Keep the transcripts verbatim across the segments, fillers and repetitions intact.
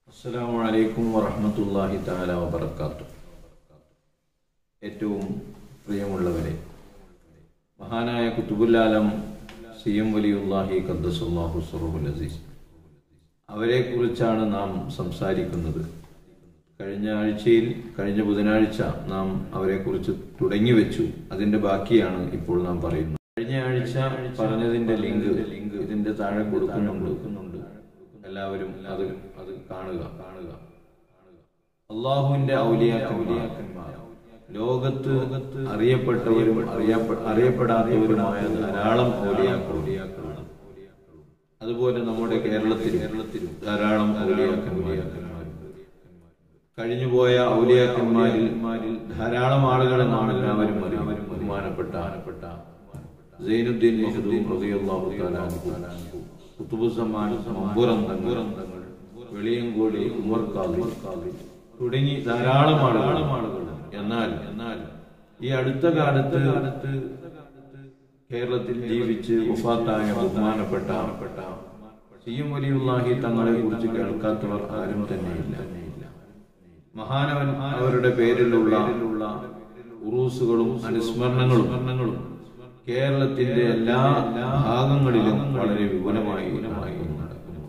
അസ്സലാമു അലൈക്കും വറഹ്മത്തുള്ളാഹി തആല വബറകാതുഹു. ഏറ്റവും പ്രിയമുള്ളവരെ, മഹാനായ ഖുതുബുൽ ആലം സി എം വലിയുല്ലാഹി ഖദ്ദസുല്ലാഹു സിർറുൽ അസീസ് അവരെ കുറിച്ചാണ് നാം സംസാരിക്കുന്നത്. കഴിഞ്ഞ ആഴ്ചയിൽ കഴിഞ്ഞ ബുധനാഴ്ച നാം അവരെ കുറിച്ച് തുടങ്ങി വെച്ചു. അതിന്റെ ബാക്കിയാണ് ഇപ്പോൾ നാം പറയുന്നത്. കഴിഞ്ഞ ആഴ്ച പറഞ്ഞതിന്റെ ലിങ്ക് ലിങ്ക് ഇതിന്റെ താഴെ കൊടുക്കുന്നുണ്ട്. എല്ലാവരും അത് അത് കാണുക കാണുക അള്ളാഹുവിന്റെ ഔലിയാക്കന്മാർ, ലോകത്ത് അറിയപ്പെട്ടവരും അറിയപ്പെടാത്തവരുമായ ധാരാളം ഔലിയാക്കളാണ്. അതുപോലെ നമ്മുടെ കേരളത്തിൽ കേരളത്തിലും ധാരാളം ഔലിയാക്കന്മാരുണ്ട്. കഴിഞ്ഞുപോയ ഔലിയാക്കന്മാരിൽ ധാരാളം ആളുകളെ നാം എല്ലാവരും അറിയും. ബഹുമാനപ്പെട്ട സൈനുദ്ദീൻ മഖ്ദൂം റളിയല്ലാഹു തആല അൻഹു, ഖുതുബുസ്സമാൻ മമ്പുറം തങ്ങൾ, വെളിയങ്കോടി ഉമർ ഖാദി തുടങ്ങി ധാരാളം ആളുകൾ. എന്നാൽ എന്നാൽ ഈ അടുത്ത കാലത്ത് കാലത്ത് കേരളത്തിൽ ജീവിച്ച് വഫാത്തായ ബഹുമാനപ്പെട്ട സി എം വലിയുല്ലാഹി തങ്ങളെ കുറിച്ച് കേൾക്കാത്തവർ ആരും തന്നെയില്ല. മഹാനവൻ അവരുടെ പേരിലുള്ള ഉറൂസുകളും അനുസ്മരണങ്ങളും കേരളത്തിന്റെ എല്ലാ ഭാഗങ്ങളിലും വളരെ വിപുലമായി നടക്കുന്നു.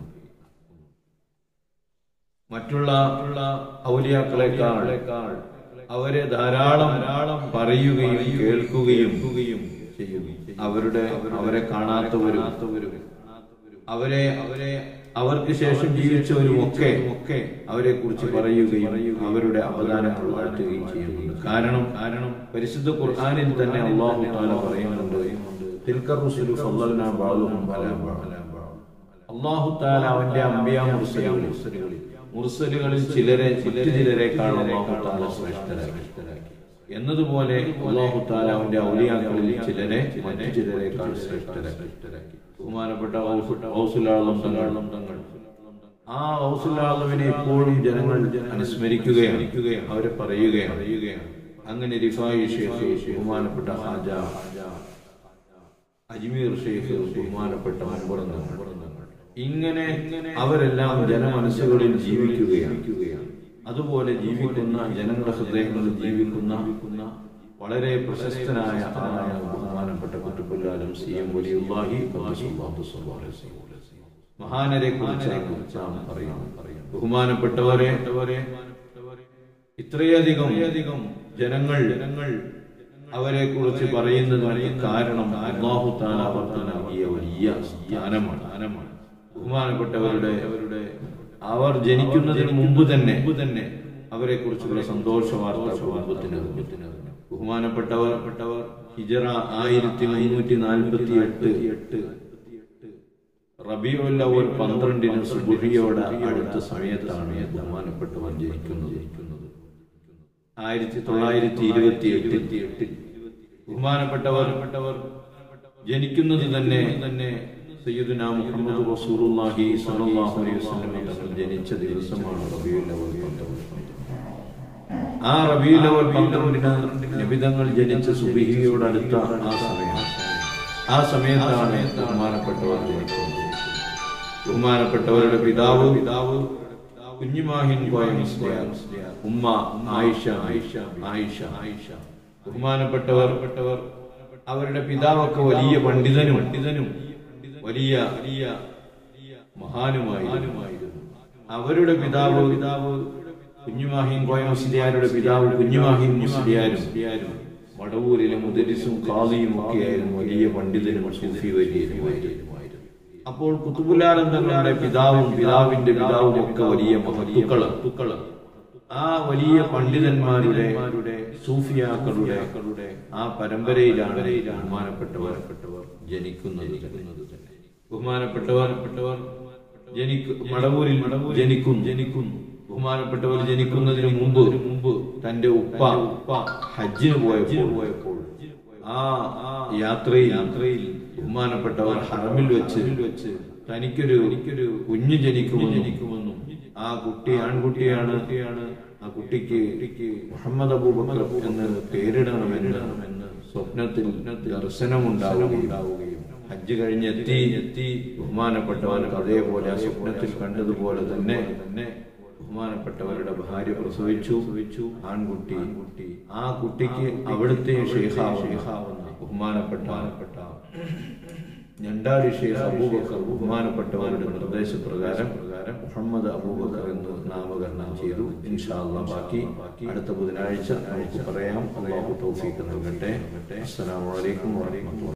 മറ്റുള്ള ഔലിയാക്കളെക്കാൾ അവരെ ധാരാളം ധാരാളം പറയുകയും കേൾക്കുകയും ചെയ്യുന്നു. അവരുടെ അവരെ കാണാത്തവരും അവരെ അവരെ അവർക്ക് ശേഷം ജീവിച്ചവരും ഒക്കെ ഒക്കെ അവരെ കുറിച്ച് പറയുകയും അവരുടെ അവദാനങ്ങൾ വാഴ്ത്തുകയും ചെയ്യുന്നുണ്ട്. കാരണം കാരണം പരിശുദ്ധ ഖുർആനിൽ തന്നെ അല്ലാഹു തആല പറയുന്നുണ്ട്, തിൽക റുസുലു ഫളൽനാ ബഅദുഹും അലാ ബഅദ്. അല്ലാഹു തആല അവന്റെ അംബിയാ മുർസലുകളിൽ മുർസലുകളിൽ ചിലരെ മറ്റു ചിലരെക്കാൾ അല്ലാഹു തആല ശ്രേഷ്ഠരാക്കി എന്നതുപോലെ അല്ലാഹു തആല അവന്റെ ഔലിയാക്കളിൽ ചിലരെ മറ്റു ചിലരെക്കാൾ ശ്രേഷ്ഠരാക്കി. ബഹുമാനപ്പെട്ട ഔസുൽ ആളം തങ്ങൾ, ആ ഔസുൽ ആളമിനെ എപ്പോഴും ജനങ്ങൾ അനുസ്മരിക്കുകയാണ്, അവരെ പറയുകയാണ്. അങ്ങനെ റിഫായി ഷേഖ്, ബഹുമാനപ്പെട്ട ഹാജ അജ്മീർ ഷേഖ്, ബഹുമാനപ്പെട്ട മമ്പുറം തങ്ങൾ, ഇങ്ങനെ അവരെല്ലാം ജനമനസ്സുകളിൽ ജീവിക്കുകയാണ്. അതുപോലെ ജീവിക്കുന്ന ജനങ്ങളുടെ ഹൃദയങ്ങളിൽ ജീവിക്കുന്ന വളരെ പ്രശസ്തനായ ആളാണ് ബഹുമാനപ്പെട്ട ഖുതുബുൽ ആലം സി എം വലിയുല്ലാഹി ഖദ്ദസുല്ലാഹു സിർറുൽ അസീസ്. മഹാനരെ കുറിച്ചാണ് പറയുന്നത്. ബഹുമാനപ്പെട്ടവരെ, ഇത്രയധികം ജനങ്ങൾ ജനങ്ങൾ അവരെ കുറിച്ച് പറയുന്നതിന് കാരണം അല്ലാഹു തആല അവർക്ക് നൽകിയ വലിയ സ്ഥാനമാണ്. ബഹുമാനപ്പെട്ടവരുടെ അവരുടെ അവർ ജനിക്കുന്നതിന് മുമ്പ് തന്നെ തന്നെ അവരെ കുറിച്ചുള്ള സന്തോഷ വാർത്ത കുടുംബത്തിന് ബഹുമാനപ്പെട്ടവർ ഹിജറ ആയിരത്തി മുന്നൂറ്റി നാൽപ്പത്തി എട്ട് എട്ട് റബീഉൽ അവ്വൽ പന്ത്രണ്ടിന് സുബ്ഹിയോട് അടുത്ത സമയത്താണ് ബഹുമാനപ്പെട്ടവർ ജനിക്കുന്നത്. ആയിരത്തി തൊള്ളായിരത്തി ഇരുപത്തി എട്ടിൽ എട്ടിൽ ബഹുമാനപ്പെട്ടവർ ജനിക്കുന്നത് തന്നെ തന്നെ സയ്യിദുനാ മുഹമ്മദ് റസൂലുള്ളാഹി സ്വല്ലല്ലാഹു അലൈഹി വസല്ലം തങ്ങൾ ജനിച്ച ദിവസമാണ് റബീഉൽ അവ്വൽ പന്ത്രണ്ട്. ആ റബീഉൽ അവ്വൽ പന്ത്രണ്ടിന് നബി തങ്ങൾ ജനിച്ച സുബ്ഹിയോട് അടുത്ത ആ സമയം ആ സമയത്താണ് ബഹുമാനപ്പെട്ടവർ ജനിക്കുന്നത്. ബഹുമാനപ്പെട്ടവരുടെ പിതാവ് പിതാവ് കുഞ്ഞുമാഹിൻ കോയ മുസ്ലിയാർ, ഉമ്മ ആയിഷ ആയിഷ ആയിഷ ആയിഷ ബഹുമാനപ്പെട്ടവർ അവരുടെ പിതാവൊക്കെ വലിയ പണ്ഡിതനും പണ്ഡിതനും വലിയ വലിയ മഹാനുമായിരുന്നു. അവരുടെ പിതാവ് പിതാവ് കുഞ്ഞുമാഹിൻ കോയ മുസ്ലിയാരുടെ പിതാവ് കുഞ്ഞുമാഹിൻ മുസ്ലിയാരും മടവൂരിലെ മുദരിസും ഖാദിയും ഒക്കെയായിരുന്നു. വലിയ പണ്ഡിതനും സൂഫി വലിയരുമായിരുന്നു. അപ്പോൾ ഖുതുബുൽ ആലം തങ്ങളുടെ പിതാവും പിതാവിന്റെ പിതാവും ഒക്കെ വലിയ മഹത്തുക്കള്. ആ വലിയ പണ്ഡിതന്മാരുടെ സൂഫിയാക്കളുടെ ആ പരമ്പരയിലാണ് ബഹുമാനപ്പെട്ടവർ ജനിക്കുന്നത്. ബഹുമാനപ്പെട്ടവർ മടവൂരിൽ ജനിക്കും ജനിക്കും ബഹുമാനപ്പെട്ടവർ ജനിക്കുന്നതിന് മുമ്പ് മുമ്പ് തന്റെ ഉപ്പ ഉപ്പ ഹജ്ജിന് പോയപ്പോൾ ആ യാത്രയിൽ യാത്രയിൽ ബഹുമാനപ്പെട്ടവർ ഹറമിൽ വെച്ച് വെച്ച് തനിക്കൊരു എനിക്കൊരു കുഞ്ഞ് ജനിക്കുമെന്നും ആ കുട്ടി ആൺകുട്ടിയാണ് ആ കുട്ടിക്ക് മുഹമ്മദ് അബൂബക്കർ എന്ന് പേരിടണമെന്ന് സ്വപ്നത്തിൽ ദർശനമുണ്ടാവുകയും ഹജ്ജ് കഴിഞ്ഞെത്തി എത്തി ബഹുമാനപ്പെട്ടവർ അതേപോലെ ആ സ്വപ്നത്തിൽ കണ്ടതുപോലെ തന്നെ തന്നെ ബഹുമാനപ്പെട്ടവരുടെ ഭാര്യ പ്രസവിച്ചു ആൺകുട്ടി കുട്ടി ആ കുട്ടിക്ക് അവിടുത്തെ ഷെയ്ഖാവുന്ന ബഹുമാനപ്പെട്ട ഞണ്ടാടി ഷെയ്ഖ് അബൂബക്കർ ബഹുമാനപ്പെട്ടവരുടെ നിർദ്ദേശപ്രകാരം പ്രകാരം മുഹമ്മദ് അബൂബക്കർ എന്ന് നാമകരണം ചെയ്തു. ഇൻഷാ അല്ലാഹ് ബാക്കി അടുത്ത ബുധനാഴ്ച നമുക്ക് പറയാം. അല്ലാഹു തൗഫീഖ് നൽകട്ടെ. അസ്സലാമു അലൈക്കും വറഹ്മത്തുള്ളാഹി.